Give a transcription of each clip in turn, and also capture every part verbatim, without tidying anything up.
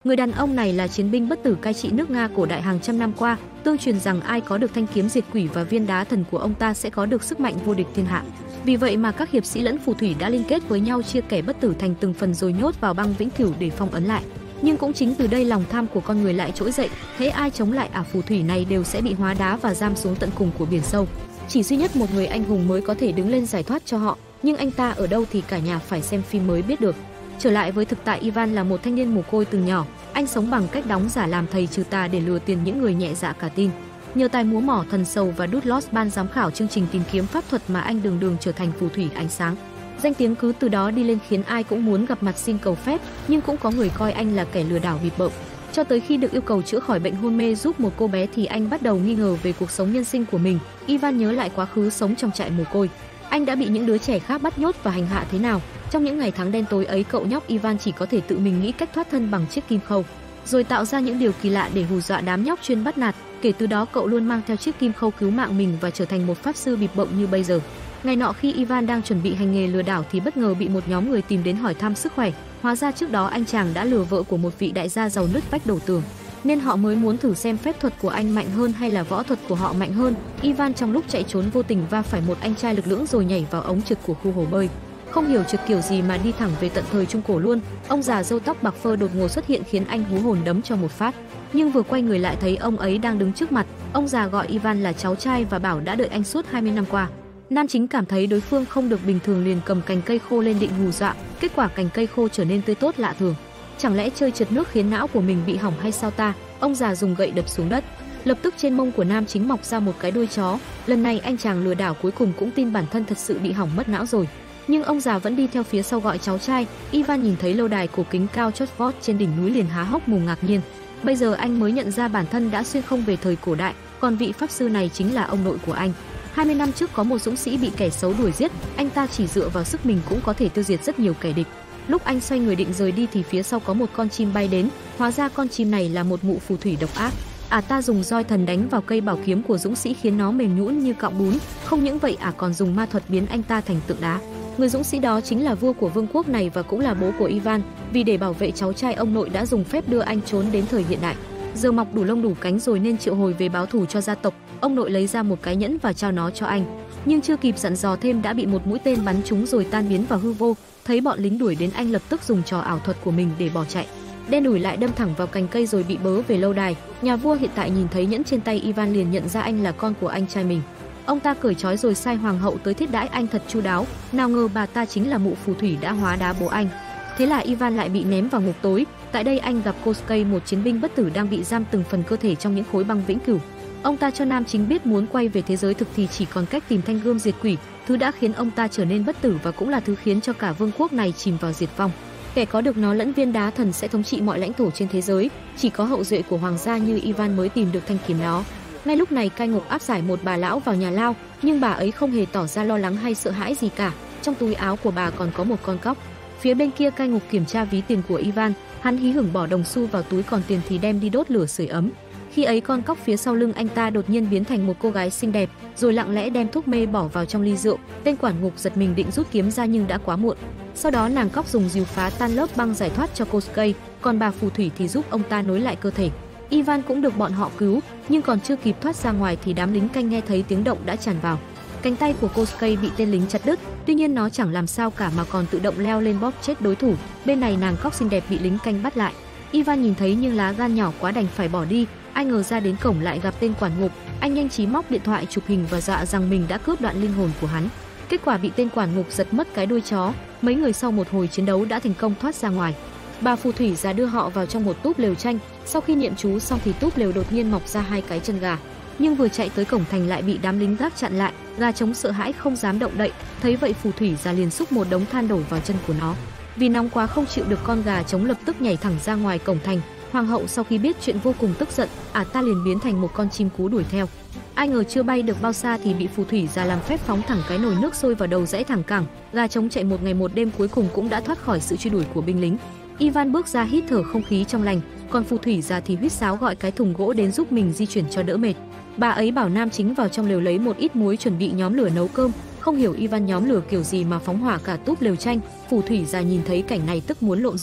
Người đàn ông này là chiến binh bất tử cai trị nước Nga cổ đại hàng trăm năm qua, tương truyền rằng ai có được thanh kiếm diệt quỷ và viên đá thần của ông ta sẽ có được sức mạnh vô địch thiên hạ. Vì vậy mà các hiệp sĩ lẫn phù thủy đã liên kết với nhau chia kẻ bất tử thành từng phần rồi nhốt vào băng vĩnh cửu để phong ấn lại. Nhưng cũng chính từ đây lòng tham của con người lại trỗi dậy, hễ ai chống lại ả phù thủy này đều sẽ bị hóa đá và giam xuống tận cùng của biển sâu. Chỉ duy nhất một người anh hùng mới có thể đứng lên giải thoát cho họ, nhưng anh ta ở đâu thì cả nhà phải xem phim mới biết được. Trở lại với thực tại, Ivan là một thanh niên mồ côi từ nhỏ, anh sống bằng cách đóng giả làm thầy trừ tà để lừa tiền những người nhẹ dạ cả tin. Nhờ tài múa mỏ thần sầu và đút lót ban giám khảo chương trình tìm kiếm pháp thuật mà anh đường đường trở thành phù thủy ánh sáng. Danh tiếng cứ từ đó đi lên khiến ai cũng muốn gặp mặt xin cầu phép, nhưng cũng có người coi anh là kẻ lừa đảo bịp bợm. Cho tới khi được yêu cầu chữa khỏi bệnh hôn mê giúp một cô bé thì anh bắt đầu nghi ngờ về cuộc sống nhân sinh của mình. Ivan nhớ lại quá khứ sống trong trại mồ côi. Anh đã bị những đứa trẻ khác bắt nhốt và hành hạ thế nào. Trong những ngày tháng đen tối ấy, cậu nhóc Ivan chỉ có thể tự mình nghĩ cách thoát thân bằng chiếc kim khâu, rồi tạo ra những điều kỳ lạ để hù dọa đám nhóc chuyên bắt nạt. Kể từ đó cậu luôn mang theo chiếc kim khâu cứu mạng mình và trở thành một pháp sư bịp bợm như bây giờ. Ngày nọ khi Ivan đang chuẩn bị hành nghề lừa đảo thì bất ngờ bị một nhóm người tìm đến hỏi thăm sức khỏe. Hóa ra trước đó anh chàng đã lừa vợ của một vị đại gia giàu nứt vách đổ tường, nên họ mới muốn thử xem phép thuật của anh mạnh hơn hay là võ thuật của họ mạnh hơn. Ivan trong lúc chạy trốn vô tình va phải một anh trai lực lưỡng rồi nhảy vào ống trượt của khu hồ bơi. Không hiểu trượt kiểu gì mà đi thẳng về tận thời Trung Cổ luôn. Ông già râu tóc bạc phơ đột ngột xuất hiện khiến anh hú hồn đấm cho một phát. Nhưng vừa quay người lại thấy ông ấy đang đứng trước mặt. Ông già gọi Ivan là cháu trai và bảo đã đợi anh suốt hai mươi năm qua. Nam chính cảm thấy đối phương không được bình thường liền cầm cành cây khô lên định hù dọa. Kết quả cành cây khô trở nên tươi tốt lạ thường. Chẳng lẽ chơi trượt nước khiến não của mình bị hỏng hay sao ta? Ông già dùng gậy đập xuống đất. Lập tức trên mông của nam chính mọc ra một cái đuôi chó. Lần này anh chàng lừa đảo cuối cùng cũng tin bản thân thật sự bị hỏng mất não rồi. Nhưng ông già vẫn đi theo phía sau gọi cháu trai. Ivan nhìn thấy lâu đài cổ kính cao chót vót trên đỉnh núi liền há hốc mồm ngạc nhiên. Bây giờ anh mới nhận ra bản thân đã xuyên không về thời cổ đại, còn vị pháp sư này chính là ông nội của anh. hai mươi năm trước có một dũng sĩ bị kẻ xấu đuổi giết, anh ta chỉ dựa vào sức mình cũng có thể tiêu diệt rất nhiều kẻ địch. Lúc anh xoay người định rời đi thì phía sau có một con chim bay đến, hóa ra con chim này là một mụ phù thủy độc ác. Ả à ta dùng roi thần đánh vào cây bảo kiếm của dũng sĩ khiến nó mềm nhũn như cọng bún, không những vậy Ả à còn dùng ma thuật biến anh ta thành tượng đá. Người dũng sĩ đó chính là vua của vương quốc này và cũng là bố của Ivan. Vì để bảo vệ cháu trai, ông nội đã dùng phép đưa anh trốn đến thời hiện đại. Giờ mọc đủ lông đủ cánh rồi nên triệu hồi về báo thù cho gia tộc. Ông nội lấy ra một cái nhẫn và trao nó cho anh, nhưng chưa kịp dặn dò thêm đã bị một mũi tên bắn trúng rồi tan biến vào hư vô. Thấy bọn lính đuổi đến, anh lập tức dùng trò ảo thuật của mình để bỏ chạy. Đen đủi lại đâm thẳng vào cành cây rồi bị bớ về lâu đài. Nhà vua hiện tại nhìn thấy nhẫn trên tay Ivan liền nhận ra anh là con của anh trai mình. Ông ta cởi trói rồi sai hoàng hậu tới thiết đãi anh thật chu đáo. Nào ngờ bà ta chính là mụ phù thủy đã hóa đá bố anh. Thế là Ivan lại bị ném vào ngục tối. Tại đây anh gặp Koskei, một chiến binh bất tử đang bị giam từng phần cơ thể trong những khối băng vĩnh cửu. Ông ta cho nam chính biết muốn quay về thế giới thực thì chỉ còn cách tìm thanh gươm diệt quỷ, thứ đã khiến ông ta trở nên bất tử và cũng là thứ khiến cho cả vương quốc này chìm vào diệt vong. Kẻ có được nó lẫn viên đá thần sẽ thống trị mọi lãnh thổ trên thế giới, chỉ có hậu duệ của hoàng gia như Ivan mới tìm được thanh kiếm đó. Ngay lúc này cai ngục áp giải một bà lão vào nhà lao, nhưng bà ấy không hề tỏ ra lo lắng hay sợ hãi gì cả. Trong túi áo của bà còn có một con cóc. Phía bên kia cai ngục kiểm tra ví tiền của Ivan, hắn hí hửng bỏ đồng xu vào túi, còn tiền thì đem đi đốt lửa sưởi ấm. Khi ấy con cóc phía sau lưng anh ta đột nhiên biến thành một cô gái xinh đẹp, rồi lặng lẽ đem thuốc mê bỏ vào trong ly rượu. Tên quản ngục giật mình định rút kiếm ra nhưng đã quá muộn. Sau đó nàng cóc dùng rìu phá tan lớp băng giải thoát cho Koskei, còn bà phù thủy thì giúp ông ta nối lại cơ thể. Ivan cũng được bọn họ cứu, nhưng còn chưa kịp thoát ra ngoài thì đám lính canh nghe thấy tiếng động đã tràn vào. Cánh tay của Koskei bị tên lính chặt đứt, tuy nhiên nó chẳng làm sao cả mà còn tự động leo lên bóp chết đối thủ. Bên này nàng cóc xinh đẹp bị lính canh bắt lại. Ivan nhìn thấy nhưng lá gan nhỏ quá đành phải bỏ đi. Ai ngờ ra đến cổng lại gặp tên quản ngục, anh nhanh trí móc điện thoại chụp hình và dọa rằng mình đã cướp đoạn linh hồn của hắn. Kết quả bị tên quản ngục giật mất cái đuôi chó. Mấy người sau một hồi chiến đấu đã thành công thoát ra ngoài. Bà phù thủy già đưa họ vào trong một túp lều tranh. Sau khi niệm chú xong thì túp lều đột nhiên mọc ra hai cái chân gà, nhưng vừa chạy tới cổng thành lại bị đám lính gác chặn lại. Gà trống sợ hãi không dám động đậy. Thấy vậy phù thủy già liền xúc một đống than đổ vào chân của nó. Vì nóng quá không chịu được, con gà trống lập tức nhảy thẳng ra ngoài cổng thành. Hoàng hậu sau khi biết chuyện vô cùng tức giận, ả à ta liền biến thành một con chim cú đuổi theo. Ai ngờ chưa bay được bao xa thì bị phù thủy già làm phép phóng thẳng cái nồi nước sôi vào đầu dãy thẳng cẳng. Gà trống chạy một ngày một đêm cuối cùng cũng đã thoát khỏi sự truy đuổi của binh lính. Ivan bước ra hít thở không khí trong lành, còn phù thủy già thì huýt sáo gọi cái thùng gỗ đến giúp mình di chuyển cho đỡ mệt. Bà ấy bảo nam chính vào trong lều lấy một ít muối chuẩn bị nhóm lửa nấu cơm. Không hiểu Ivan nhóm lửa kiểu gì mà phóng hỏa cả túp lều tranh. Phù thủy già nhìn thấy cảnh này tức muốn lộn ruột.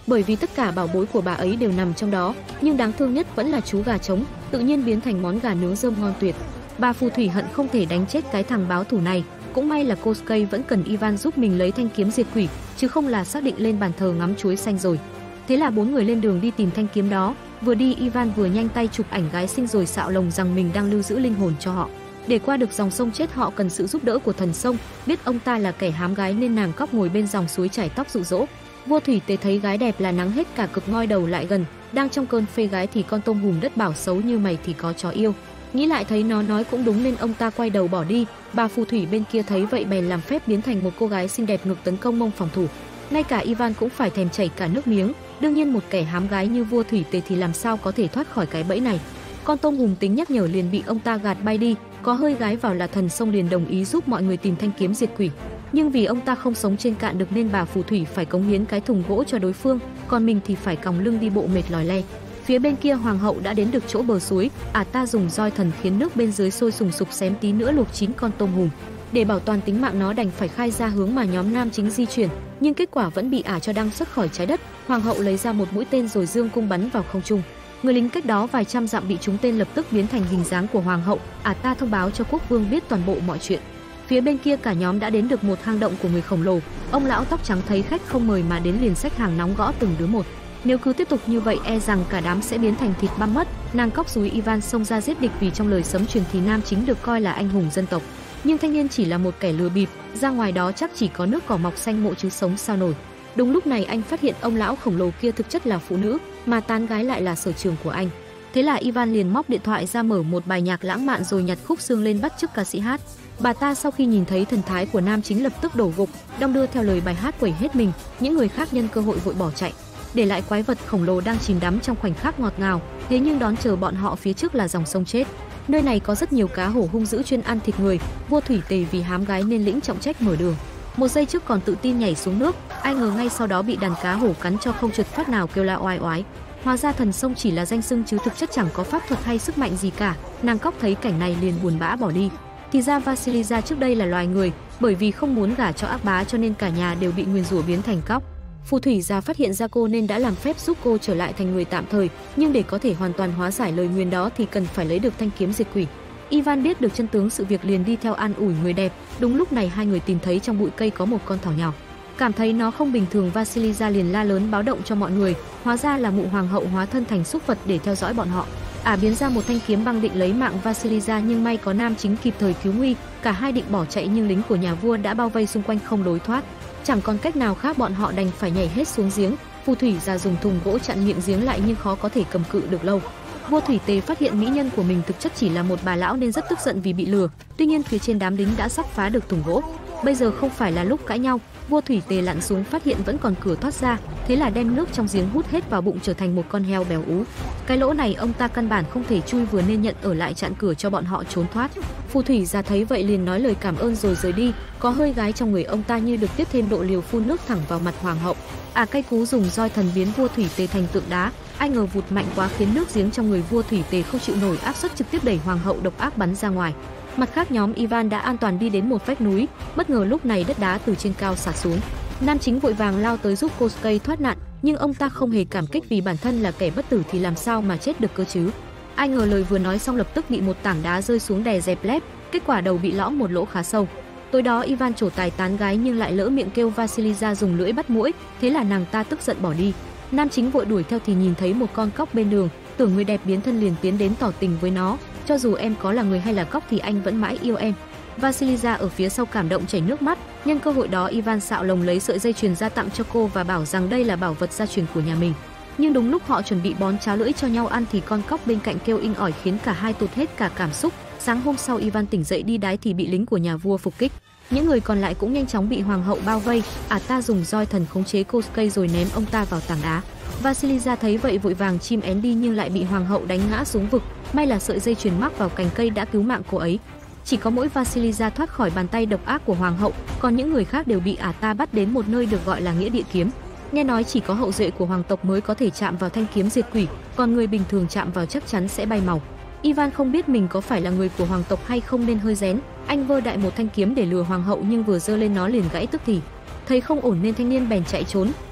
bởi vì tất cả bảo bối của bà ấy đều nằm trong đó, nhưng đáng thương nhất vẫn là chú gà trống, tự nhiên biến thành món gà nướng rơm ngon tuyệt. Bà phù thủy hận không thể đánh chết cái thằng báo thù này, cũng may là Kosuke vẫn cần Ivan giúp mình lấy thanh kiếm diệt quỷ, chứ không là xác định lên bàn thờ ngắm chuối xanh rồi. Thế là bốn người lên đường đi tìm thanh kiếm đó, vừa đi Ivan vừa nhanh tay chụp ảnh gái xinh rồi xạo lồng rằng mình đang lưu giữ linh hồn cho họ. Để qua được dòng sông chết họ cần sự giúp đỡ của thần sông, biết ông ta là kẻ hám gái nên nàng cóc ngồi bên dòng suối chảy tóc dụ dỗ. Vua thủy tế thấy gái đẹp là nắng hết cả cực ngoi đầu lại gần, đang trong cơn phê gái thì con tôm hùm đất bảo xấu như mày thì có chó yêu. Nghĩ lại thấy nó nói cũng đúng nên ông ta quay đầu bỏ đi. Bà phù thủy bên kia thấy vậy bèn làm phép biến thành một cô gái xinh đẹp ngược tấn công mông phòng thủ. Ngay cả Ivan cũng phải thèm chảy cả nước miếng, đương nhiên một kẻ hám gái như vua thủy tề thì làm sao có thể thoát khỏi cái bẫy này. Con tôm hùm tính nhắc nhở liền bị ông ta gạt bay đi, có hơi gái vào là thần sông liền đồng ý giúp mọi người tìm thanh kiếm diệt quỷ. Nhưng vì ông ta không sống trên cạn được nên bà phù thủy phải cống hiến cái thùng gỗ cho đối phương, còn mình thì phải còng lưng đi bộ mệt lòi le. Phía bên kia hoàng hậu đã đến được chỗ bờ suối, ả ta dùng roi thần khiến nước bên dưới sôi sùng sục, xém tí nữa luộc chín con tôm hùm. Để bảo toàn tính mạng nó đành phải khai ra hướng mà nhóm nam chính di chuyển, nhưng kết quả vẫn bị ả cho đăng xuất khỏi trái đất. Hoàng hậu lấy ra một mũi tên rồi dương cung bắn vào không trung. Người lính cách đó vài trăm dặm bị trúng tên lập tức biến thành hình dáng của hoàng hậu, ả ta thông báo cho quốc vương biết toàn bộ mọi chuyện. Phía bên kia cả nhóm đã đến được một hang động của người khổng lồ. Ông lão tóc trắng thấy khách không mời mà đến liền xách hàng nóng gõ từng đứa một. Nếu cứ tiếp tục như vậy e rằng cả đám sẽ biến thành thịt băm mất. Nàng cóc dúi Ivan xông ra giết địch vì trong lời sấm truyền thì nam chính được coi là anh hùng dân tộc. Nhưng thanh niên chỉ là một kẻ lừa bịp, ra ngoài đó chắc chỉ có nước cỏ mọc xanh mộ chứ sống sao nổi. Đúng lúc này anh phát hiện ông lão khổng lồ kia thực chất là phụ nữ, mà tán gái lại là sở trường của anh. Thế là Ivan liền móc điện thoại ra mở một bài nhạc lãng mạn rồi nhặt khúc xương lên bắt chước ca sĩ hát. Bà ta sau khi nhìn thấy thần thái của nam chính lập tức đổ gục, đong đưa theo lời bài hát quẩy hết mình. Những người khác nhân cơ hội vội bỏ chạy, để lại quái vật khổng lồ đang chìm đắm trong khoảnh khắc ngọt ngào. Thế nhưng đón chờ bọn họ phía trước là dòng sông chết. Nơi này có rất nhiều cá hổ hung dữ chuyên ăn thịt người. Vua thủy tề vì hám gái nên lĩnh trọng trách mở đường. Một giây trước còn tự tin nhảy xuống nước, ai ngờ ngay sau đó bị đàn cá hổ cắn cho không trượt phát nào, kêu la oai oái. Hóa ra thần sông chỉ là danh xưng chứ thực chất chẳng có pháp thuật hay sức mạnh gì cả. Nàng cóc thấy cảnh này liền buồn bã bỏ đi. Thì ra Vasilisa trước đây là loài người, bởi vì không muốn gả cho ác bá cho nên cả nhà đều bị nguyền rủa biến thành cóc. Phù thủy già phát hiện ra cô nên đã làm phép giúp cô trở lại thành người tạm thời, nhưng để có thể hoàn toàn hóa giải lời nguyền đó thì cần phải lấy được thanh kiếm diệt quỷ. Ivan biết được chân tướng sự việc liền đi theo an ủi người đẹp. Đúng lúc này hai người tìm thấy trong bụi cây có một con thỏ nhỏ. Cảm thấy nó không bình thường, Vasilisa liền la lớn báo động cho mọi người. Hóa ra là mụ hoàng hậu hóa thân thành súc vật để theo dõi bọn họ. Ả biến ra một thanh kiếm băng định lấy mạng Vasilisa, nhưng may có nam chính kịp thời cứu nguy. Cả hai định bỏ chạy nhưng lính của nhà vua đã bao vây xung quanh không lối thoát. Chẳng còn cách nào khác, bọn họ đành phải nhảy hết xuống giếng. Phù thủy già dùng thùng gỗ chặn miệng giếng lại nhưng khó có thể cầm cự được lâu. Vua thủy tề phát hiện mỹ nhân của mình thực chất chỉ là một bà lão nên rất tức giận vì bị lừa. Tuy nhiên phía trên đám lính đã sắp phá được thùng gỗ. Bây giờ không phải là lúc cãi nhau. Vua thủy tề lặn xuống phát hiện vẫn còn cửa thoát ra, thế là đem nước trong giếng hút hết vào bụng trở thành một con heo béo ú. Cái lỗ này ông ta căn bản không thể chui vừa nên nhận ở lại chặn cửa cho bọn họ trốn thoát. Phù thủy già thấy vậy liền nói lời cảm ơn rồi rời đi. Có hơi gái trong người ông ta như được tiếp thêm độ liều, phun nước thẳng vào mặt hoàng hậu. À cay cú dùng roi thần biến vua thủy tề thành tượng đá. Ai ngờ vụt mạnh quá khiến nước giếng trong người vua thủy tề không chịu nổi áp suất, trực tiếp đẩy hoàng hậu độc ác bắn ra ngoài. Mặt khác nhóm Ivan đã an toàn đi đến một vách núi, bất ngờ lúc này đất đá từ trên cao xả xuống. Nam chính vội vàng lao tới giúp Kosuke thoát nạn, nhưng ông ta không hề cảm kích vì bản thân là kẻ bất tử thì làm sao mà chết được cơ chứ. Ai ngờ lời vừa nói xong lập tức bị một tảng đá rơi xuống đè dẹp lép, kết quả đầu bị lõm một lỗ khá sâu. Tối đó Ivan trổ tài tán gái nhưng lại lỡ miệng kêu Vasilisa dùng lưỡi bắt muỗi, thế là nàng ta tức giận bỏ đi. Nam chính vội đuổi theo thì nhìn thấy một con cóc bên đường, tưởng người đẹp biến thân liền tiến đến tỏ tình với nó. Cho dù em có là người hay là cóc thì anh vẫn mãi yêu em. Vasilisa ở phía sau cảm động chảy nước mắt. Nhân cơ hội đó Ivan xạo lồng lấy sợi dây chuyền ra tặng cho cô và bảo rằng đây là bảo vật gia truyền của nhà mình. Nhưng đúng lúc họ chuẩn bị bón cháo lưỡi cho nhau ăn thì con cóc bên cạnh kêu inh ỏi khiến cả hai tụt hết cả cảm xúc. Sáng hôm sau Ivan tỉnh dậy đi đái thì bị lính của nhà vua phục kích. Những người còn lại cũng nhanh chóng bị hoàng hậu bao vây. Ả ta dùng roi thần khống chế Kosuke rồi ném ông ta vào tảng đá. Vasilisa thấy vậy vội vàng chim én đi nhưng lại bị hoàng hậu đánh ngã xuống vực. May là sợi dây chuyền mắc vào cành cây đã cứu mạng cô ấy. Chỉ có mỗi Vasilisa thoát khỏi bàn tay độc ác của hoàng hậu, còn những người khác đều bị ả ta bắt đến một nơi được gọi là nghĩa địa kiếm. Nghe nói chỉ có hậu duệ của hoàng tộc mới có thể chạm vào thanh kiếm diệt quỷ, còn người bình thường chạm vào chắc chắn sẽ bay màu. Ivan không biết mình có phải là người của hoàng tộc hay không nên hơi rén. Anh vơ đại một thanh kiếm để lừa hoàng hậu nhưng vừa giơ lên nó liền gãy tức thì. Thấy không ổn nên thanh niên bèn chạy trốn,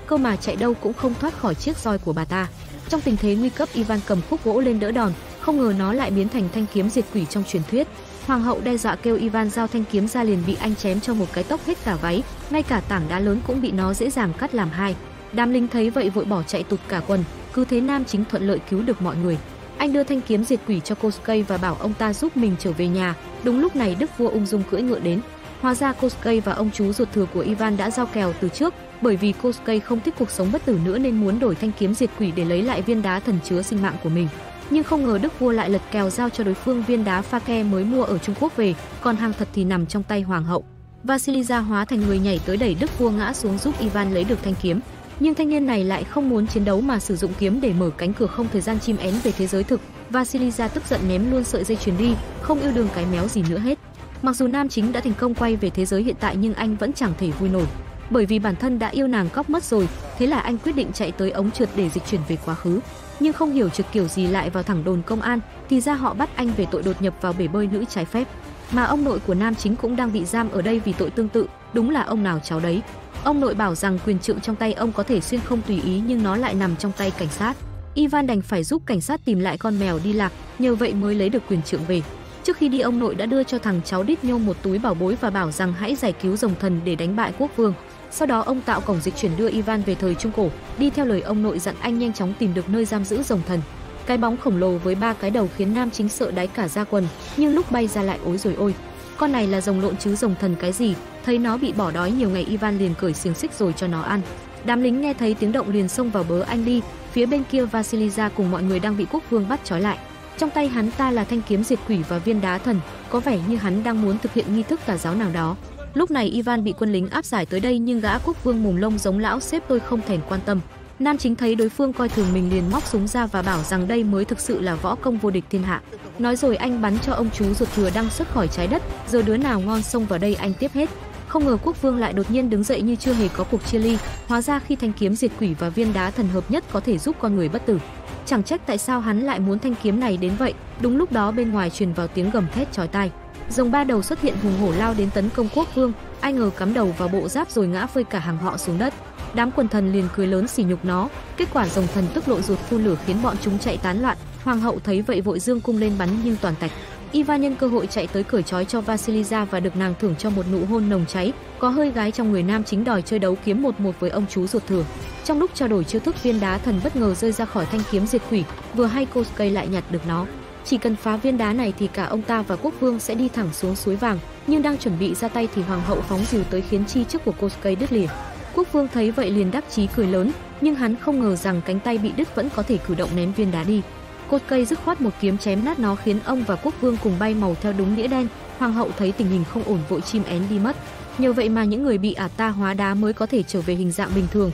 cơ mà chạy đâu cũng không thoát khỏi chiếc roi của bà ta. Trong tình thế nguy cấp, Ivan cầm khúc gỗ lên đỡ đòn, không ngờ nó lại biến thành thanh kiếm diệt quỷ trong truyền thuyết. Hoàng hậu đe dọa kêu Ivan giao thanh kiếm ra, liền bị anh chém cho một cái tốc hết cả váy, ngay cả tảng đá lớn cũng bị nó dễ dàng cắt làm hai. Đám lính thấy vậy vội bỏ chạy tụt cả quần, cứ thế Nam Chính thuận lợi cứu được mọi người. Anh đưa thanh kiếm diệt quỷ cho Kosuke và bảo ông ta giúp mình trở về nhà. Đúng lúc này đức vua ung dung cưỡi ngựa đến. Hóa ra Kosuke và ông chú ruột thừa của Ivan đã giao kèo từ trước, bởi vì Kosuke không thích cuộc sống bất tử nữa nên muốn đổi thanh kiếm diệt quỷ để lấy lại viên đá thần chứa sinh mạng của mình. Nhưng không ngờ đức vua lại lật kèo giao cho đối phương viên đá pha ke mới mua ở Trung Quốc về, còn hàng thật thì nằm trong tay hoàng hậu. Vasilisa hóa thành người nhảy tới đẩy đức vua ngã xuống giúp Ivan lấy được thanh kiếm. Nhưng thanh niên này lại không muốn chiến đấu mà sử dụng kiếm để mở cánh cửa không thời gian chim én về thế giới thực. Vasilisa tức giận ném luôn sợi dây chuyền đi, không yêu đương cái méo gì nữa hết. Mặc dù Nam Chính đã thành công quay về thế giới hiện tại nhưng anh vẫn chẳng thể vui nổi, bởi vì bản thân đã yêu nàng cóc mất rồi. Thế là anh quyết định chạy tới ống trượt để dịch chuyển về quá khứ. Nhưng không hiểu trượt kiểu gì lại vào thẳng đồn công an, thì ra họ bắt anh về tội đột nhập vào bể bơi nữ trái phép. Mà ông nội của Nam Chính cũng đang bị giam ở đây vì tội tương tự, đúng là ông nào cháu đấy. Ông nội bảo rằng quyền trượng trong tay ông có thể xuyên không tùy ý nhưng nó lại nằm trong tay cảnh sát. Ivan đành phải giúp cảnh sát tìm lại con mèo đi lạc, nhờ vậy mới lấy được quyền trượng về. Trước khi đi, ông nội đã đưa cho thằng cháu đít nhô một túi bảo bối và bảo rằng hãy giải cứu rồng thần để đánh bại quốc vương. Sau đó ông tạo cổng dịch chuyển đưa Ivan về thời Trung Cổ, đi theo lời ông nội dặn anh nhanh chóng tìm được nơi giam giữ rồng thần. Cái bóng khổng lồ với ba cái đầu khiến Nam Chính sợ đáy cả da quần, nhưng lúc bay ra lại ối rồi ôi. Con này là rồng lộn chứ rồng thần cái gì, thấy nó bị bỏ đói nhiều ngày Ivan liền cởi xiềng xích rồi cho nó ăn. Đám lính nghe thấy tiếng động liền xông vào bớ anh đi, phía bên kia Vasilisa cùng mọi người đang bị quốc vương bắt trói lại. Trong tay hắn ta là thanh kiếm diệt quỷ và viên đá thần, có vẻ như hắn đang muốn thực hiện nghi thức tà giáo nào đó. Lúc này Ivan bị quân lính áp giải tới đây nhưng gã quốc vương mồm lông giống lão sếp tôi không thèm quan tâm. Nam Chính thấy đối phương coi thường mình liền móc súng ra và bảo rằng đây mới thực sự là võ công vô địch thiên hạ. Nói rồi anh bắn cho ông chú ruột thừa đang xuất khỏi trái đất, giờ đứa nào ngon xông vào đây anh tiếp hết. Không ngờ quốc vương lại đột nhiên đứng dậy như chưa hề có cuộc chia ly, hóa ra khi thanh kiếm diệt quỷ và viên đá thần hợp nhất có thể giúp con người bất tử. Chẳng trách tại sao hắn lại muốn thanh kiếm này đến vậy. Đúng lúc đó bên ngoài truyền vào tiếng gầm thét chói tai. Rồng ba đầu xuất hiện hùng hổ lao đến tấn công quốc vương, ai ngờ cắm đầu vào bộ giáp rồi ngã phơi cả hàng họ xuống đất. Đám quần thần liền cười lớn sỉ nhục nó, kết quả rồng thần tức lộ ruột phun lửa khiến bọn chúng chạy tán loạn. Hoàng hậu thấy vậy vội dương cung lên bắn nhưng toàn tạch. Ivan nhân cơ hội chạy tới cởi trói cho Vasilisa và được nàng thưởng cho một nụ hôn nồng cháy. Có hơi gái trong người Nam Chính đòi chơi đấu kiếm một một với ông chú ruột thừa. Trong lúc trao đổi chiêu thức, viên đá thần bất ngờ rơi ra khỏi thanh kiếm diệt quỷ, vừa hay Kosuke lại nhặt được nó. Chỉ cần phá viên đá này thì cả ông ta và quốc vương sẽ đi thẳng xuống suối vàng, nhưng đang chuẩn bị ra tay thì hoàng hậu phóng rìu tới khiến chi trước của Kosuke đứt lìa. Quốc vương thấy vậy liền đắc chí cười lớn, nhưng hắn không ngờ rằng cánh tay bị đứt vẫn có thể cử động ném viên đá đi. Kosuke dứt khoát một kiếm chém nát nó khiến ông và quốc vương cùng bay màu theo đúng nghĩa đen. Hoàng hậu thấy tình hình không ổn vội chim én đi mất. Nhờ vậy mà những người bị ả ta hóa đá mới có thể trở về hình dạng bình thường.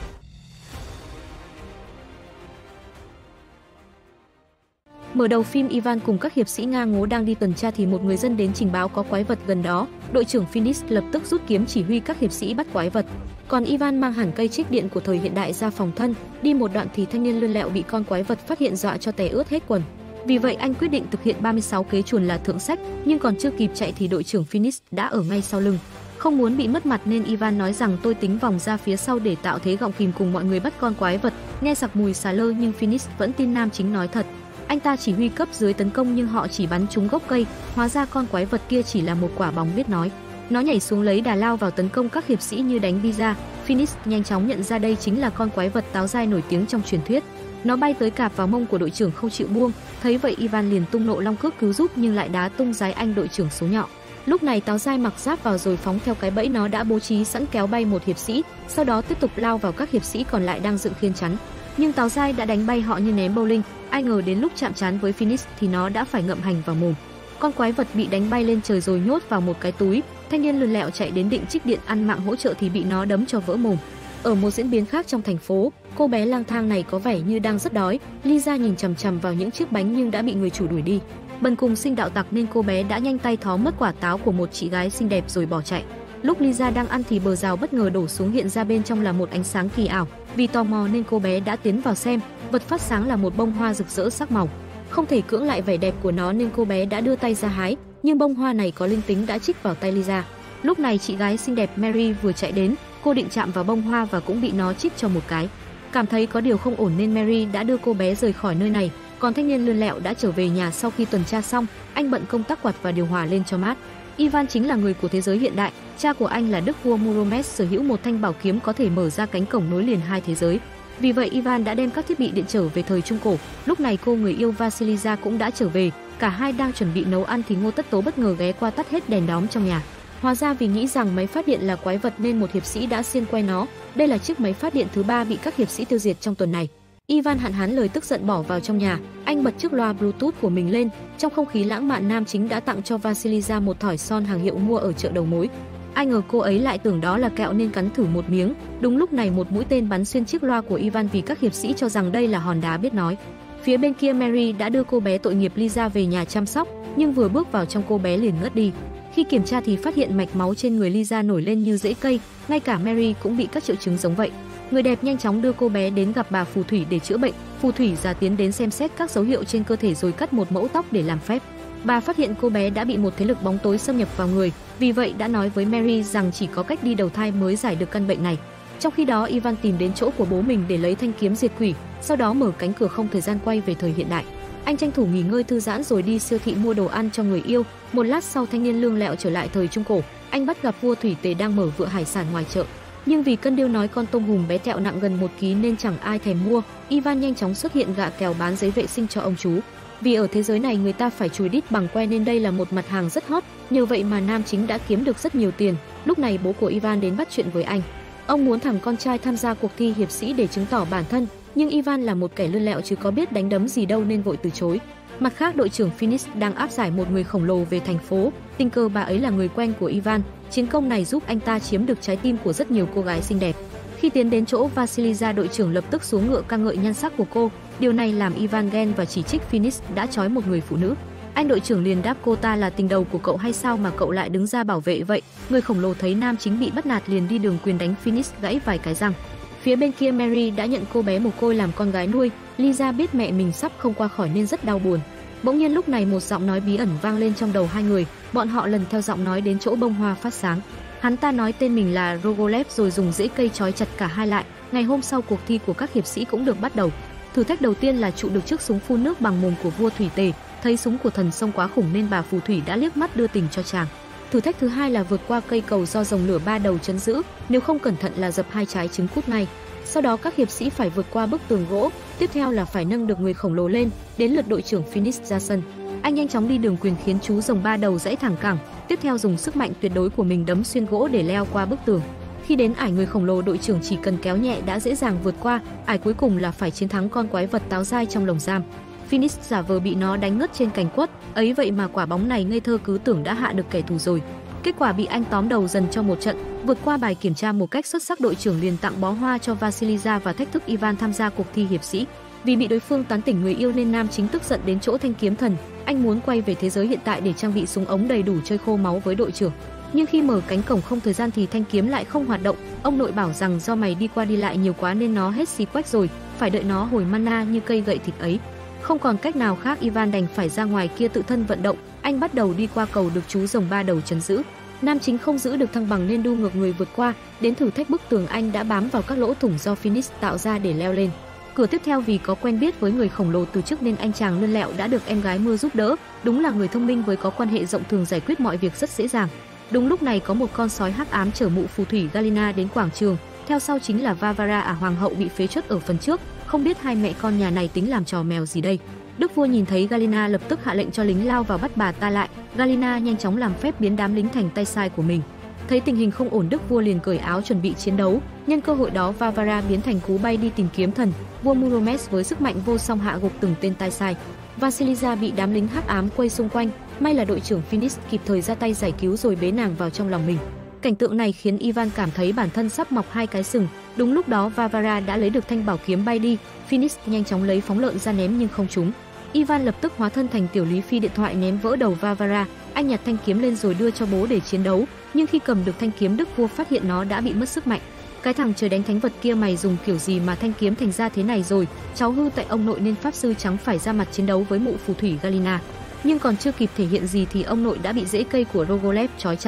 Mở đầu phim, Ivan cùng các hiệp sĩ Nga ngố đang đi tuần tra thì một người dân đến trình báo có quái vật gần đó. Đội trưởng Finis lập tức rút kiếm chỉ huy các hiệp sĩ bắt quái vật. Còn Ivan mang hẳn cây trích điện của thời hiện đại ra phòng thân. Đi một đoạn thì thanh niên lươn lẹo bị con quái vật phát hiện dọa cho tè ướt hết quần. Vì vậy anh quyết định thực hiện ba mươi sáu kế chuồn là thượng sách, nhưng còn chưa kịp chạy thì đội trưởng Finis đã ở ngay sau lưng. Không muốn bị mất mặt nên Ivan nói rằng tôi tính vòng ra phía sau để tạo thế gọng kìm cùng mọi người bắt con quái vật. Nghe sặc mùi xà lơ nhưng Finis vẫn tin Nam Chính nói thật. Anh ta chỉ huy cấp dưới tấn công nhưng họ chỉ bắn trúng gốc cây, hóa ra con quái vật kia chỉ là một quả bóng biết nói. Nó nhảy xuống lấy đà lao vào tấn công các hiệp sĩ như đánh pizza. Finis nhanh chóng nhận ra đây chính là con quái vật táo dai nổi tiếng trong truyền thuyết. Nó bay tới cạp vào mông của đội trưởng không chịu buông, thấy vậy Ivan liền tung nộ long cước cứu giúp nhưng lại đá tung giái anh đội trưởng số nhọ. Lúc này táo dai mặc giáp vào rồi phóng theo cái bẫy nó đã bố trí sẵn kéo bay một hiệp sĩ, sau đó tiếp tục lao vào các hiệp sĩ còn lại đang dựng khiên chắn. Nhưng táo dai đã đánh bay họ như ném bowling, ai ngờ đến lúc chạm trán với Finis thì nó đã phải ngậm hành vào mồm. Con quái vật bị đánh bay lên trời rồi nhốt vào một cái túi. Thanh niên lươn lẹo chạy đến định trích điện ăn mạng hỗ trợ thì bị nó đấm cho vỡ mồm. Ở một diễn biến khác trong thành phố, cô bé lang thang này có vẻ như đang rất đói. Lisa nhìn chằm chằm vào những chiếc bánh nhưng đã bị người chủ đuổi đi. Bần cùng sinh đạo tặc nên cô bé đã nhanh tay thó mất quả táo của một chị gái xinh đẹp rồi bỏ chạy. Lúc Lisa đang ăn thì bờ rào bất ngờ đổ xuống, hiện ra bên trong là một ánh sáng kỳ ảo. Vì tò mò nên cô bé đã tiến vào xem, vật phát sáng là một bông hoa rực rỡ sắc màu. Không thể cưỡng lại vẻ đẹp của nó nên cô bé đã đưa tay ra hái, nhưng bông hoa này có linh tính đã chích vào tay Lisa. Lúc này chị gái xinh đẹp Mary vừa chạy đến, Cô định chạm vào bông hoa và cũng bị nó chích cho một cái. Cảm thấy có điều không ổn nên Mary đã đưa cô bé rời khỏi nơi này. Còn thanh niên lươn lẹo đã trở về nhà sau khi tuần tra xong, anh bận công tắc quạt và điều hòa lên cho mát. Ivan chính là người của thế giới hiện đại, cha của anh là đức vua Muromes sở hữu một thanh bảo kiếm có thể mở ra cánh cổng nối liền hai thế giới. Vì vậy Ivan đã đem các thiết bị điện trở về thời Trung Cổ. Lúc này cô người yêu Vasilisa cũng đã trở về, cả hai đang chuẩn bị nấu ăn thì Ngô Tất Tố bất ngờ ghé qua tắt hết đèn đóm trong nhà. Hóa ra vì nghĩ rằng máy phát điện là quái vật nên một hiệp sĩ đã xiên quay nó. Đây là chiếc máy phát điện thứ ba bị các hiệp sĩ tiêu diệt trong tuần này. Ivan hạn hán lời tức giận bỏ vào trong nhà, anh bật chiếc loa Bluetooth của mình lên. Trong không khí lãng mạn, nam chính đã tặng cho Vasilisa một thỏi son hàng hiệu mua ở chợ đầu mối. Ai ngờ cô ấy lại tưởng đó là kẹo nên cắn thử một miếng. Đúng lúc này một mũi tên bắn xuyên chiếc loa của Ivan vì các hiệp sĩ cho rằng đây là hòn đá biết nói. Phía bên kia Mary đã đưa cô bé tội nghiệp Lisa về nhà chăm sóc, nhưng vừa bước vào trong cô bé liền ngất đi. Khi kiểm tra thì phát hiện mạch máu trên người Lisa nổi lên như rễ cây, ngay cả Mary cũng bị các triệu chứng giống vậy. Người đẹp nhanh chóng đưa cô bé đến gặp bà phù thủy để chữa bệnh. Phù thủy già tiến đến xem xét các dấu hiệu trên cơ thể rồi cắt một mẫu tóc để làm phép. Bà phát hiện cô bé đã bị một thế lực bóng tối xâm nhập vào người, vì vậy đã nói với Mary rằng chỉ có cách đi đầu thai mới giải được căn bệnh này. Trong khi đó Ivan tìm đến chỗ của bố mình để lấy thanh kiếm diệt quỷ, sau đó mở cánh cửa không thời gian quay về thời hiện đại. Anh tranh thủ nghỉ ngơi thư giãn rồi đi siêu thị mua đồ ăn cho người yêu. Một lát sau thanh niên lương lẹo trở lại thời Trung Cổ, anh bắt gặp vua Thủy Tề đang mở vựa hải sản ngoài chợ. Nhưng vì cân điêu nói con tôm hùm bé tẹo nặng gần một ký nên chẳng ai thèm mua. Ivan nhanh chóng xuất hiện gạ kèo bán giấy vệ sinh cho ông chú. Vì ở thế giới này người ta phải chùi đít bằng que nên đây là một mặt hàng rất hot, nhờ vậy mà nam chính đã kiếm được rất nhiều tiền. Lúc này bố của Ivan đến bắt chuyện với anh. Ông muốn thằng con trai tham gia cuộc thi hiệp sĩ để chứng tỏ bản thân, nhưng Ivan là một kẻ lươn lẹo chứ có biết đánh đấm gì đâu nên vội từ chối. Mặt khác, đội trưởng Phoenix đang áp giải một người khổng lồ về thành phố, tình cờ bà ấy là người quen của Ivan. Chiến công này giúp anh ta chiếm được trái tim của rất nhiều cô gái xinh đẹp. Khi tiến đến chỗ Vasilisa, đội trưởng lập tức xuống ngựa ca ngợi nhan sắc của cô. Điều này làm Ivan ghen và chỉ trích Phoenix đã trói một người phụ nữ. Anh đội trưởng liền đáp cô ta là tình đầu của cậu hay sao mà cậu lại đứng ra bảo vệ vậy. Người khổng lồ thấy nam chính bị bắt nạt liền đi đường quyền đánh Phoenix gãy vài cái răng. Phía bên kia Mary đã nhận cô bé mồ côi làm con gái nuôi. Lisa biết mẹ mình sắp không qua khỏi nên rất đau buồn. Bỗng nhiên lúc này một giọng nói bí ẩn vang lên trong đầu hai người. Bọn họ lần theo giọng nói đến chỗ bông hoa phát sáng. Hắn ta nói tên mình là Rogolev rồi dùng rễ cây trói chặt cả hai lại. Ngày hôm sau cuộc thi của các hiệp sĩ cũng được bắt đầu. Thử thách đầu tiên là trụ được chiếc súng phun nước bằng mồm của vua Thủy Tề. Thấy súng của thần sông quá khủng nên bà phù thủy đã liếc mắt đưa tình cho chàng. Thử thách thứ hai là vượt qua cây cầu do rồng lửa ba đầu trấn giữ, nếu không cẩn thận là dập hai trái trứng cút ngay. Sau đó các hiệp sĩ phải vượt qua bức tường gỗ, tiếp theo là phải nâng được người khổng lồ lên. Đến lượt đội trưởng Phoenix ra sân. Anh nhanh chóng đi đường quyền khiến chú rồng ba đầu giãy thẳng cẳng, tiếp theo dùng sức mạnh tuyệt đối của mình đấm xuyên gỗ để leo qua bức tường. Khi đến ải người khổng lồ, đội trưởng chỉ cần kéo nhẹ đã dễ dàng vượt qua. Ải cuối cùng là phải chiến thắng con quái vật táo dai trong lồng giam. Phoenix giả vờ bị nó đánh ngất trên cành quất, ấy vậy mà quả bóng này ngây thơ cứ tưởng đã hạ được kẻ thù rồi. Kết quả bị anh tóm đầu dần cho một trận. Vượt qua bài kiểm tra một cách xuất sắc, đội trưởng liền tặng bó hoa cho Vasilisa và thách thức Ivan tham gia cuộc thi hiệp sĩ. Vì bị đối phương tán tỉnh người yêu nên nam chính tức giận đến chỗ thanh kiếm thần. Anh muốn quay về thế giới hiện tại để trang bị súng ống đầy đủ chơi khô máu với đội trưởng. Nhưng khi mở cánh cổng không thời gian thì thanh kiếm lại không hoạt động. Ông nội bảo rằng do mày đi qua đi lại nhiều quá nên nó hết xí quách rồi, phải đợi nó hồi mana như cây gậy thịt ấy. Không còn cách nào khác, Ivan đành phải ra ngoài kia tự thân vận động. Anh bắt đầu đi qua cầu được chú rồng ba đầu trấn giữ. Nam chính không giữ được thăng bằng nên đu ngược người vượt qua. Đến thử thách bức tường, anh đã bám vào các lỗ thủng do Phoenix tạo ra để leo lên. Cửa tiếp theo, vì có quen biết với người khổng lồ từ trước nên anh chàng lươn lẹo đã được em gái Mưa giúp đỡ. Đúng là người thông minh với có quan hệ rộng thường giải quyết mọi việc rất dễ dàng. Đúng lúc này có một con sói hắc ám chở mụ phù thủy Galina đến quảng trường. Theo sau chính là Varvara, ả hoàng hậu bị phế truất ở phần trước. Không biết hai mẹ con nhà này tính làm trò mèo gì đây. Đức vua nhìn thấy Galina lập tức hạ lệnh cho lính lao vào bắt bà ta lại. Galina nhanh chóng làm phép biến đám lính thành tay sai của mình. Thấy tình hình không ổn, Đức vua liền cởi áo chuẩn bị chiến đấu. Nhân cơ hội đó, Varvara biến thành cú bay đi tìm kiếm thần. Vua Muromes với sức mạnh vô song hạ gục từng tên tay sai. Vasilisa bị đám lính hắc ám quay xung quanh. May là đội trưởng Phoenix kịp thời ra tay giải cứu rồi bế nàng vào trong lòng mình. Cảnh tượng này khiến Ivan cảm thấy bản thân sắp mọc hai cái sừng. Đúng lúc đó Varvara đã lấy được thanh bảo kiếm bay đi. Phoenix nhanh chóng lấy phóng lợn ra ném nhưng không trúng. Ivan lập tức hóa thân thành tiểu lý phi điện thoại ném vỡ đầu Varvara. Anh nhặt thanh kiếm lên rồi đưa cho bố để chiến đấu. Nhưng khi cầm được thanh kiếm, Đức vua phát hiện nó đã bị mất sức mạnh. Cái thằng trời đánh thánh vật kia, mày dùng kiểu gì mà thanh kiếm thành ra thế này rồi? Cháu hư tại ông nội nên pháp sư trắng phải ra mặt chiến đấu với mụ phù thủy Galina. Nhưng còn chưa kịp thể hiện gì thì ông nội đã bị rễ cây của Rogolev trói chặt.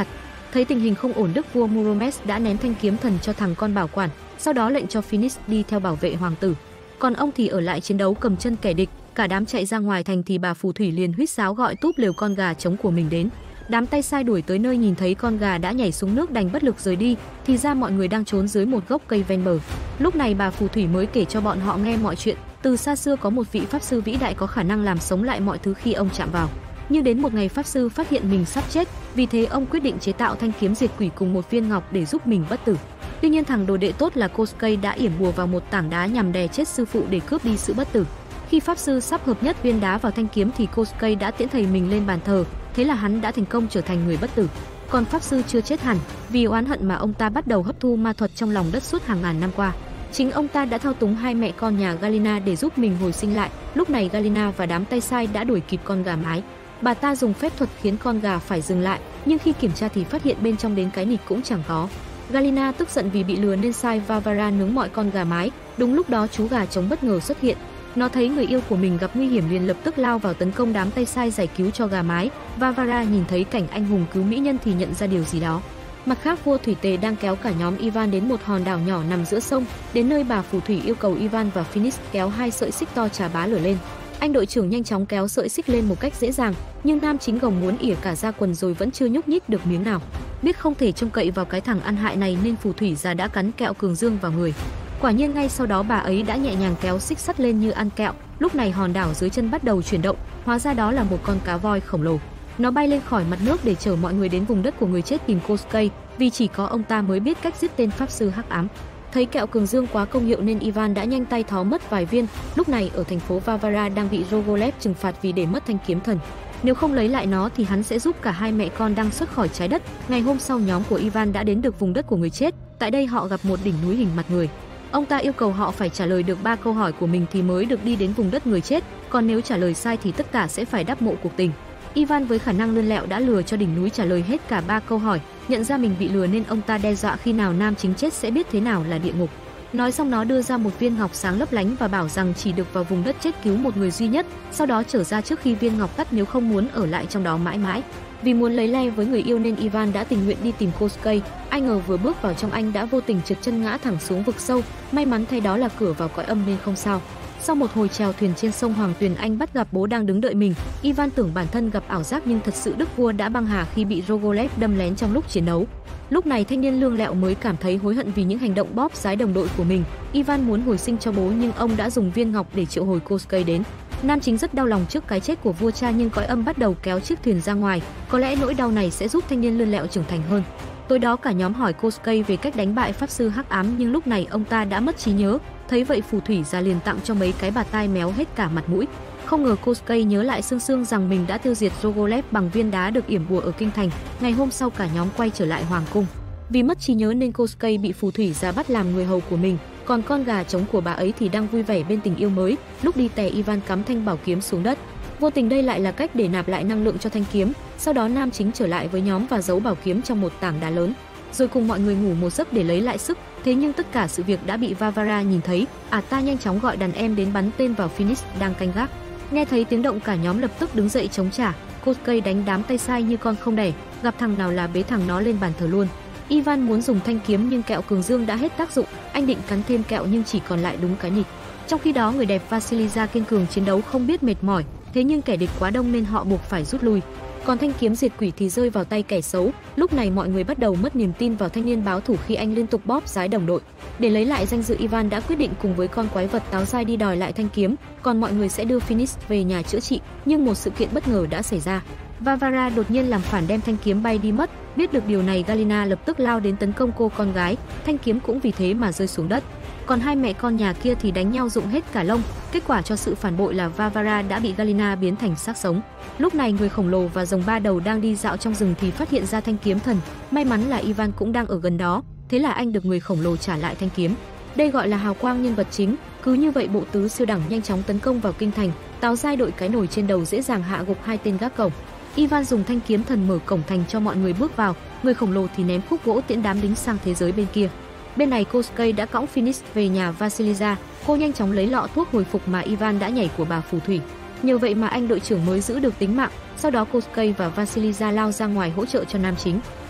Thấy tình hình không ổn, đức vua Muromes đã ném thanh kiếm thần cho thằng con bảo quản, sau đó lệnh cho Phoenix đi theo bảo vệ hoàng tử. Còn ông thì ở lại chiến đấu cầm chân kẻ địch. Cả đám chạy ra ngoài thành thì bà phù thủy liền huýt sáo gọi túp lều con gà trống của mình đến. Đám tay sai đuổi tới nơi nhìn thấy con gà đã nhảy xuống nước đành bất lực rời đi, thì ra mọi người đang trốn dưới một gốc cây ven bờ. Lúc này bà phù thủy mới kể cho bọn họ nghe mọi chuyện. Từ xa xưa có một vị pháp sư vĩ đại có khả năng làm sống lại mọi thứ khi ông chạm vào. Nhưng đến một ngày pháp sư phát hiện mình sắp chết, vì thế ông quyết định chế tạo thanh kiếm diệt quỷ cùng một viên ngọc để giúp mình bất tử. Tuy nhiên thằng đồ đệ tốt là Kosuke đã yểm bùa vào một tảng đá nhằm đè chết sư phụ để cướp đi sự bất tử. Khi pháp sư sắp hợp nhất viên đá vào thanh kiếm thì Kosuke đã tiễn thầy mình lên bàn thờ, thế là hắn đã thành công trở thành người bất tử. Còn pháp sư chưa chết hẳn, vì oán hận mà ông ta bắt đầu hấp thu ma thuật trong lòng đất suốt hàng ngàn năm qua. Chính ông ta đã thao túng hai mẹ con nhà Galina để giúp mình hồi sinh lại. Lúc này Galina và đám tay sai đã đuổi kịp con gà mái. Bà ta dùng phép thuật khiến con gà phải dừng lại, nhưng khi kiểm tra thì phát hiện bên trong đến cái nịt cũng chẳng có. Galina tức giận vì bị lừa nên sai Varvara nướng mọi con gà mái. Đúng lúc đó chú gà trống bất ngờ xuất hiện. Nó thấy người yêu của mình gặp nguy hiểm liền lập tức lao vào tấn công đám tay sai giải cứu cho gà mái. Varvara nhìn thấy cảnh anh hùng cứu mỹ nhân thì nhận ra điều gì đó. Mặt khác, vua thủy tề đang kéo cả nhóm Ivan đến một hòn đảo nhỏ nằm giữa sông. Đến nơi bà phù thủy yêu cầu Ivan và Phoenix kéo hai sợi xích to chà bá lửa lên. Anh đội trưởng nhanh chóng kéo sợi xích lên một cách dễ dàng, nhưng nam chính gồng muốn ỉa cả ra quần rồi vẫn chưa nhúc nhích được miếng nào. Biết không thể trông cậy vào cái thằng ăn hại này nên phù thủy già đã cắn kẹo cường dương vào người. Quả nhiên ngay sau đó bà ấy đã nhẹ nhàng kéo xích sắt lên như ăn kẹo. Lúc này hòn đảo dưới chân bắt đầu chuyển động, hóa ra đó là một con cá voi khổng lồ. Nó bay lên khỏi mặt nước để chở mọi người đến vùng đất của người chết tìm Kosuke, vì chỉ có ông ta mới biết cách giết tên pháp sư hắc ám. Thấy kẹo cường dương quá công hiệu nên Ivan đã nhanh tay tháo mất vài viên. Lúc này ở thành phố Varvara đang bị Rogolev trừng phạt vì để mất thanh kiếm thần. Nếu không lấy lại nó thì hắn sẽ giúp cả hai mẹ con đang xuất khỏi trái đất. Ngày hôm sau, nhóm của Ivan đã đến được vùng đất của người chết. Tại đây họ gặp một đỉnh núi hình mặt người. Ông ta yêu cầu họ phải trả lời được ba câu hỏi của mình thì mới được đi đến vùng đất người chết, còn nếu trả lời sai thì tất cả sẽ phải đắp mộ cuộc tình. Ivan với khả năng lươn lẹo đã lừa cho đỉnh núi trả lời hết cả ba câu hỏi. Nhận ra mình bị lừa nên ông ta đe dọa khi nào nam chính chết sẽ biết thế nào là địa ngục. Nói xong nó đưa ra một viên ngọc sáng lấp lánh và bảo rằng chỉ được vào vùng đất chết cứu một người duy nhất, sau đó trở ra trước khi viên ngọc tắt nếu không muốn ở lại trong đó mãi mãi. Vì muốn lấy le với người yêu nên Ivan đã tình nguyện đi tìm Kosuke. Ai ngờ vừa bước vào trong anh đã vô tình trượt chân ngã thẳng xuống vực sâu. May mắn thay đó là cửa vào cõi âm nên không sao. Sau một hồi chèo thuyền trên sông Hoàng Tuyền, anh bắt gặp bố đang đứng đợi mình. Ivan tưởng bản thân gặp ảo giác nhưng thật sự đức vua đã băng hà khi bị Rogolev đâm lén trong lúc chiến đấu. Lúc này thanh niên lương lẹo mới cảm thấy hối hận vì những hành động bóp giái đồng đội của mình. Ivan muốn hồi sinh cho bố nhưng ông đã dùng viên ngọc để triệu hồi Kosuke đến. Nam chính rất đau lòng trước cái chết của vua cha nhưng cõi âm bắt đầu kéo chiếc thuyền ra ngoài. Có lẽ nỗi đau này sẽ giúp thanh niên lươn lẹo trưởng thành hơn. Tối đó cả nhóm hỏi Kosuke về cách đánh bại pháp sư hắc ám nhưng lúc này ông ta đã mất trí nhớ. Thấy vậy phù thủy già liền tặng cho mấy cái bạt tai méo hết cả mặt mũi. Không ngờ Kosuke nhớ lại sương sương rằng mình đã tiêu diệt Rogolev bằng viên đá được yểm bùa ở kinh thành. Ngày hôm sau cả nhóm quay trở lại hoàng cung. Vì mất trí nhớ nên Kosuke bị phù thủy già bắt làm người hầu của mình. Còn con gà trống của bà ấy thì đang vui vẻ bên tình yêu mới. Lúc đi tè Ivan cắm thanh bảo kiếm xuống đất. Vô tình đây lại là cách để nạp lại năng lượng cho thanh kiếm. Sau đó nam chính trở lại với nhóm và giấu bảo kiếm trong một tảng đá lớn. Rồi cùng mọi người ngủ một giấc để lấy lại sức. Thế nhưng tất cả sự việc đã bị Varvara nhìn thấy. À ta nhanh chóng gọi đàn em đến bắn tên vào Phoenix đang canh gác. Nghe thấy tiếng động cả nhóm lập tức đứng dậy chống trả. Kosuke đánh đám tay sai như con không đẻ, gặp thằng nào là bế thằng nó lên bàn thờ luôn. Ivan muốn dùng thanh kiếm nhưng kẹo cường dương đã hết tác dụng. Anh định cắn thêm kẹo nhưng chỉ còn lại đúng cái nịt. Trong khi đó người đẹp Vasilisa kiên cường chiến đấu không biết mệt mỏi. Thế nhưng kẻ địch quá đông nên họ buộc phải rút lui. Còn thanh kiếm diệt quỷ thì rơi vào tay kẻ xấu. Lúc này mọi người bắt đầu mất niềm tin vào thanh niên báo thủ khi anh liên tục bóp giái đồng đội. Để lấy lại danh dự, Ivan đã quyết định cùng với con quái vật táo dai đi đòi lại thanh kiếm, còn mọi người sẽ đưa Phoenix về nhà chữa trị. Nhưng một sự kiện bất ngờ đã xảy ra. Varvara đột nhiên làm phản đem thanh kiếm bay đi mất. Biết được điều này, Galina lập tức lao đến tấn công cô con gái. Thanh kiếm cũng vì thế mà rơi xuống đất. Còn hai mẹ con nhà kia thì đánh nhau rụng hết cả lông. Kết quả cho sự phản bội là Varvara đã bị Galina biến thành xác sống. Lúc này người khổng lồ và rồng ba đầu đang đi dạo trong rừng thì phát hiện ra thanh kiếm thần. May mắn là Ivan cũng đang ở gần đó, thế là anh được người khổng lồ trả lại thanh kiếm. Đây gọi là hào quang nhân vật chính. Cứ như vậy bộ tứ siêu đẳng nhanh chóng tấn công vào kinh thành. Táo dai đội cái nồi trên đầu dễ dàng hạ gục hai tên gác cổng. Ivan dùng thanh kiếm thần mở cổng thành cho mọi người bước vào. Người khổng lồ thì ném khúc gỗ tiễn đám lính sang thế giới bên kia. Bên này Kosuke đã cõng Phoenix về nhà Vasilisa. Cô nhanh chóng lấy lọ thuốc hồi phục mà Ivan đã nhảy của bà phù thủy. Nhờ vậy mà anh đội trưởng mới giữ được tính mạng. Sau đó Kosuke và Vasilisa lao ra ngoài hỗ trợ cho nam chính.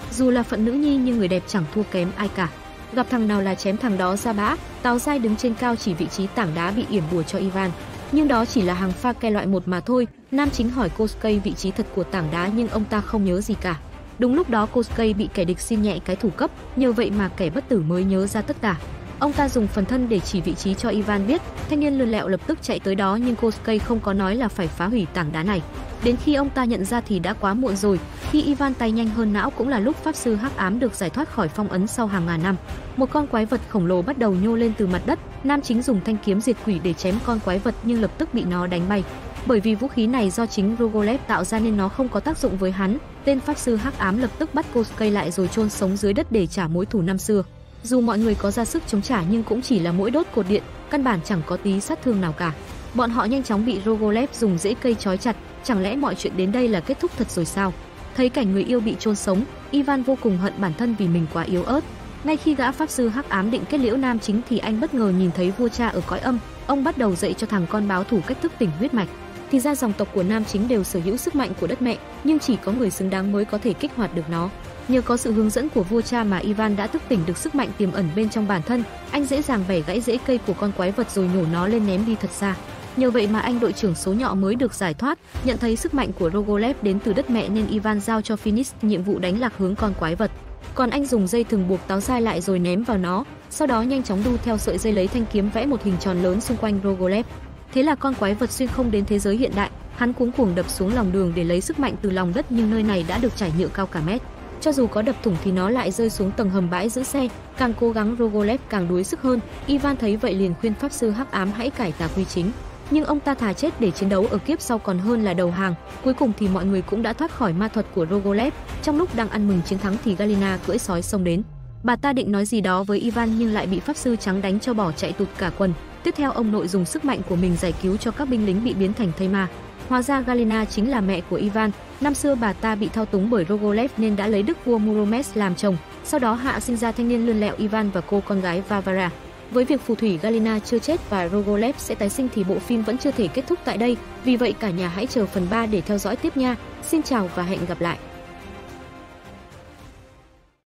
Dù là phận nữ nhi nhưng người đẹp chẳng thua kém ai cả. Gặp thằng nào là chém thằng đó ra bã. Tào Giai đứng trên cao chỉ vị trí tảng đá bị yểm bùa cho Ivan. Nhưng đó chỉ là hàng pha ke loại một mà thôi. Nam chính hỏi Kosuke vị trí thật của tảng đá nhưng ông ta không nhớ gì cả. Đúng lúc đó Kosuke bị kẻ địch xin nhẹ cái thủ cấp, nhờ vậy mà kẻ bất tử mới nhớ ra tất cả. Ông ta dùng phần thân để chỉ vị trí cho Ivan biết. Thanh niên lươn lẹo lập tức chạy tới đó nhưng Kosuke không có nói là phải phá hủy tảng đá này. Đến khi ông ta nhận ra thì đã quá muộn rồi. Khi Ivan tay nhanh hơn não cũng là lúc pháp sư hắc ám được giải thoát khỏi phong ấn sau hàng ngàn năm. Một con quái vật khổng lồ bắt đầu nhô lên từ mặt đất. Nam chính dùng thanh kiếm diệt quỷ để chém con quái vật nhưng lập tức bị nó đánh bay. Bởi vì vũ khí này do chính Rogolev tạo ra nên nó không có tác dụng với hắn. Tên pháp sư hắc ám lập tức bắt Kosuke lại rồi chôn sống dưới đất để trả mối thù năm xưa. Dù mọi người có ra sức chống trả nhưng cũng chỉ là mỗi đốt cột điện, căn bản chẳng có tí sát thương nào cả. Bọn họ nhanh chóng bị Rogolev dùng rễ cây trói chặt. Chẳng lẽ mọi chuyện đến đây là kết thúc thật rồi sao? Thấy cảnh người yêu bị chôn sống, Ivan vô cùng hận bản thân vì mình quá yếu ớt. Ngay khi gã pháp sư hắc ám định kết liễu nam chính thì anh bất ngờ nhìn thấy vua cha ở cõi âm. Ông bắt đầu dạy cho thằng con báo thủ cách thức tỉnh huyết mạch. Thì ra dòng tộc của nam chính đều sở hữu sức mạnh của đất mẹ, nhưng chỉ có người xứng đáng mới có thể kích hoạt được nó. Nhờ có sự hướng dẫn của vua cha mà Ivan đã thức tỉnh được sức mạnh tiềm ẩn bên trong bản thân. Anh dễ dàng bẻ gãy rễ cây của con quái vật rồi nhổ nó lên ném đi thật xa. Nhờ vậy mà anh đội trưởng số nhọ mới được giải thoát. Nhận thấy sức mạnh của Rogolev đến từ đất mẹ nên Ivan giao cho Phoenix nhiệm vụ đánh lạc hướng con quái vật. Còn anh dùng dây thừng buộc Táo Giai lại rồi ném vào nó. Sau đó nhanh chóng đu theo sợi dây lấy thanh kiếm vẽ một hình tròn lớn xung quanh Rogolev. Thế là con quái vật xuyên không đến thế giới hiện đại. Hắn cuống cuồng đập xuống lòng đường để lấy sức mạnh từ lòng đất nhưng nơi này đã được trải nhựa cao cả mét. Cho dù có đập thủng thì nó lại rơi xuống tầng hầm bãi giữ xe. Càng cố gắng Rogolev càng đuối sức hơn. Ivan thấy vậy liền khuyên pháp sư hắc ám hãy cải tà quy chính. Nhưng ông ta thà chết để chiến đấu ở kiếp sau còn hơn là đầu hàng. Cuối cùng thì mọi người cũng đã thoát khỏi ma thuật của Rogolev. Trong lúc đang ăn mừng chiến thắng thì Galina cưỡi sói xông đến. Bà ta định nói gì đó với Ivan nhưng lại bị pháp sư trắng đánh cho bỏ chạy tụt cả quần. Tiếp theo ông nội dùng sức mạnh của mình giải cứu cho các binh lính bị biến thành thây ma. Hóa ra Galina chính là mẹ của Ivan. Năm xưa bà ta bị thao túng bởi Rogolev nên đã lấy đức vua Muromes làm chồng. Sau đó hạ sinh ra thanh niên lươn lẹo Ivan và cô con gái Varvara. Với việc phù thủy Galina chưa chết và Rogolev sẽ tái sinh thì bộ phim vẫn chưa thể kết thúc tại đây. Vì vậy cả nhà hãy chờ phần ba để theo dõi tiếp nha. Xin chào và hẹn gặp lại.